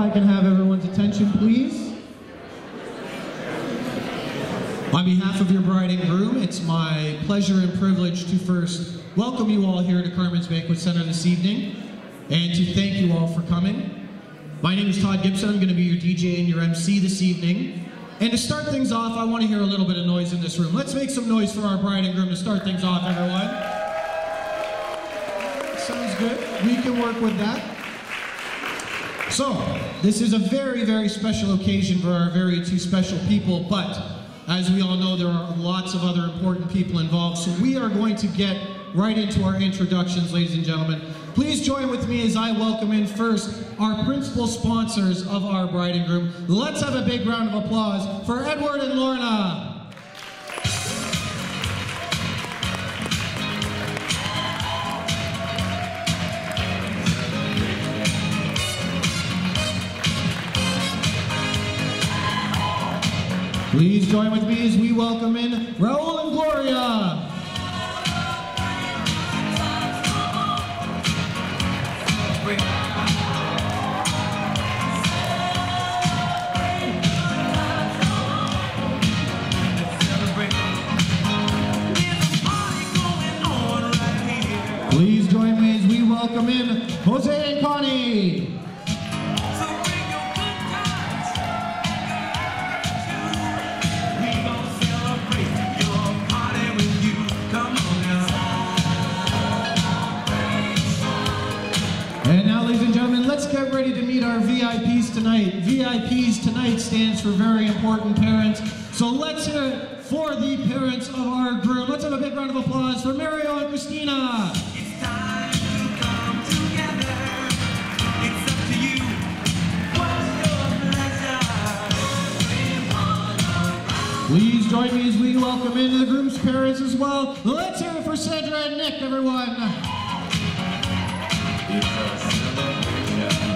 I can have everyone's attention, please. On behalf of your bride and groom, it's my pleasure and privilege to first welcome you all here to Carmen's Banquet Center this evening, and to thank you all for coming. My name is Todd Gibson. I'm going to be your DJ and your MC this evening. And to start things off, I want to hear a little bit of noise in this room. Let's make some noise for our bride and groom to start things off, everyone. Sounds good. We can work with that. So, this is a very, very special occasion for our very two special people, but as we all know, there are lots of other important people involved, so we are going to get right into our introductions, ladies and gentlemen. Please join with me as I welcome in first our principal sponsors of our bride and groom. Let's have a big round of applause for Edward and Lorna. Please join with me as we welcome in Raul and Gloria. Please join me as we welcome in Jose and Connie. And now, ladies and gentlemen, let's get ready to meet our VIPs tonight. VIPs tonight stands for very important parents. So let's hear it for the parents of our groom. Let's have a big round of applause for Mario and Christina. It's time to come together. It's up to you. What's your pleasure? Please join me as we welcome in the groom's parents as well. Let's hear it for Sandra and Nick, everyone. It's a celebration.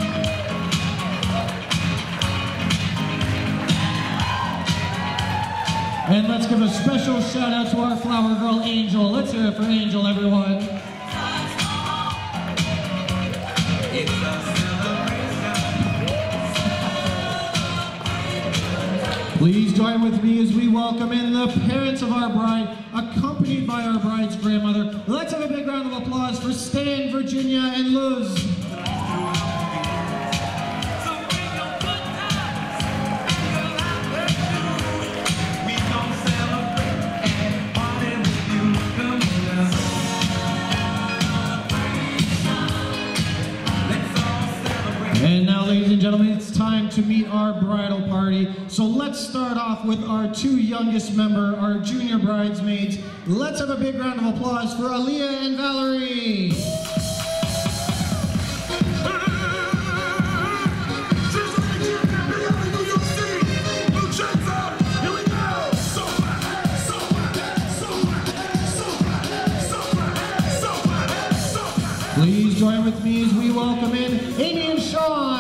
And let's give a special shout out to our flower girl, Angel. Let's hear it for Angel, everyone. It's a celebration. Please join with me as we welcome in the parents of our bride, accompanied by our bride's grandmother. Let's have a big round of applause for Stan, Virginia, and Luz. And now, ladies and gentlemen, it's time to meet our bridal party. So let's start off with our two youngest member, our junior bridesmaids. Let's have a big round of applause for Aaliyah and Valerie. Please join with me as we welcome in Amy and Sean.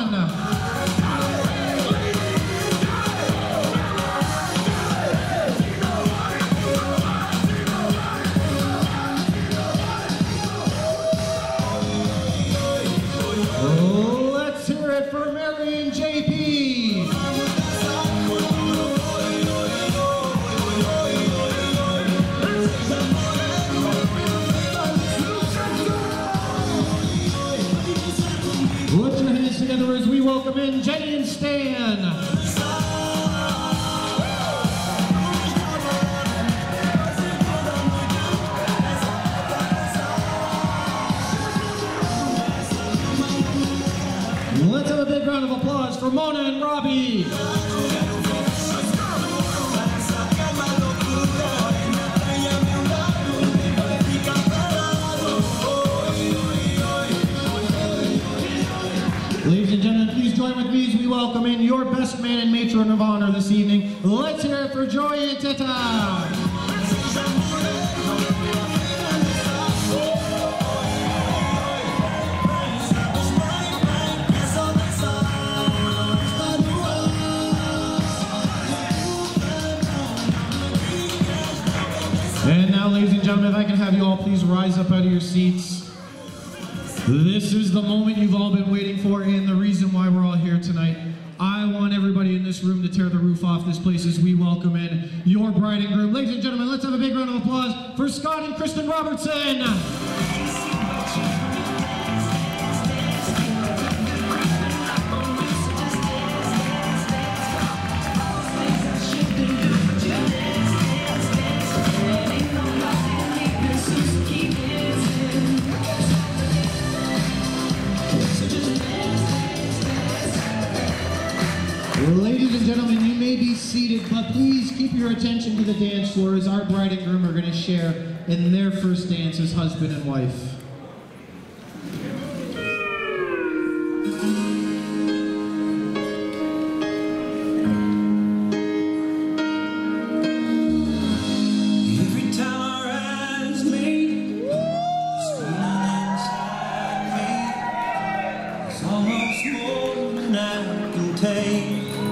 Let's hear it for Mary and JP. Put your hands together as we welcome in Jenny and Stan. Let's have a big round of applause for Mona and Robbie. Ladies and gentlemen, please join with me as we welcome in your best man and matron of honor this evening. Let's hear it for Joy and Teta. And now, ladies and gentlemen, if I can have you all please rise up out of your seats. This is the moment you've all been waiting for and the reason why we're all here tonight. I want everybody in this room to tear the roof off this place as we welcome in your bride and groom. Ladies and gentlemen, let's have a big round of applause for Scott and Kristen Robertson. Ladies and gentlemen, you may be seated, but please keep your attention to the dance floor as our bride and groom are going to share in their first dance as husband and wife. Every time our eyes meet, this feeling inside me is almost more than I can take.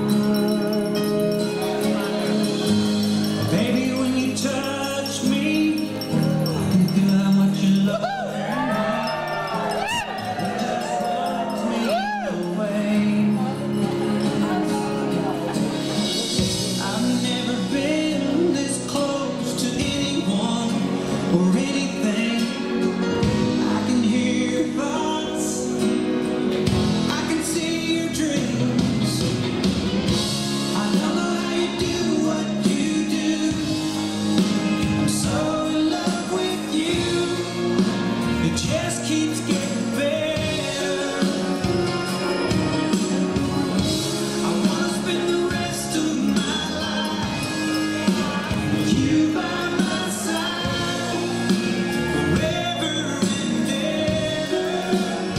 Baby, when you touch me, I can feel how much you love me. It just pulls me away. I've never been this close to anyone or anything. I can hear your thoughts, I can see your dreams. I don't know how you do what you do. I'm so in love with you. It just keeps getting better. I wanna spend the rest of my life with you by my side, forever and ever.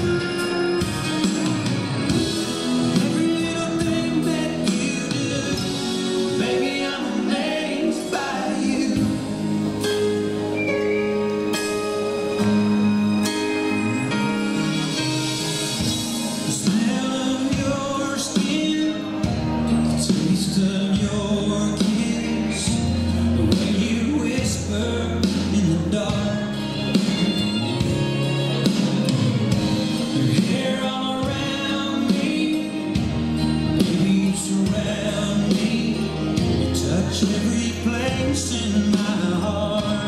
Every little thing that you do, baby, I'm amazed by you. The smell of your skin, the taste of your kiss, the way you whisper in the dark, your hair all around me, baby, you surround me, you touch every place in my heart.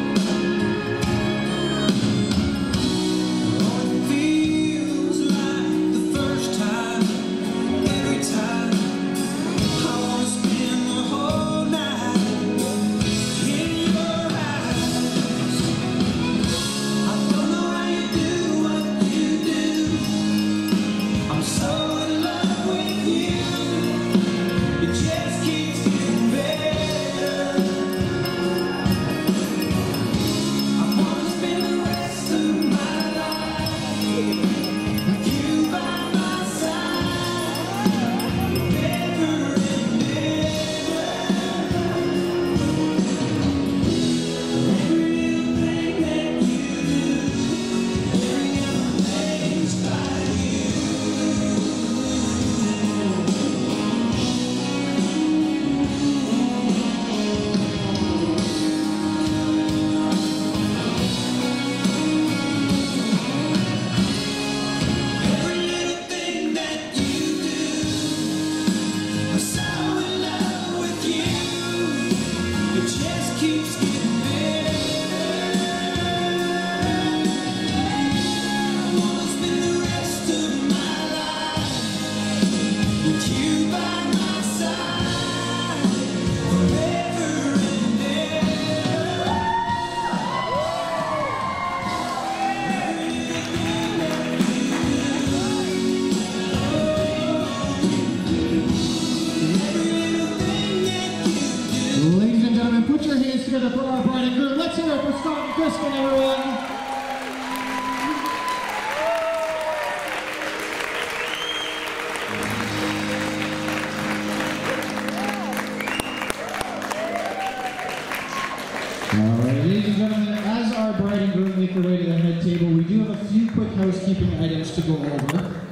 Oh, it feels like the first time, every time. I wanna spend the whole night in your eyes. I don't know how you do what you do. I'm so in love with you. It just keeps getting better. I wanna spend the rest of my life with you by my side, forever and ever. Every little thing that you do, baby, I'm amazed by you. Every little thing that you do, I'm so in love with you. It just keeps getting better. I wanna spend the rest of my life with you by my side, forever and ever. Every little thing that you do, every little thing that you do. Ladies and gentlemen, put your hands together for our bride and groom. Let's hear it for Scott and Kristen, everyone. All right, ladies and gentlemen, as our bride and groom make their way to the head table, we do have a few quick housekeeping items to go over.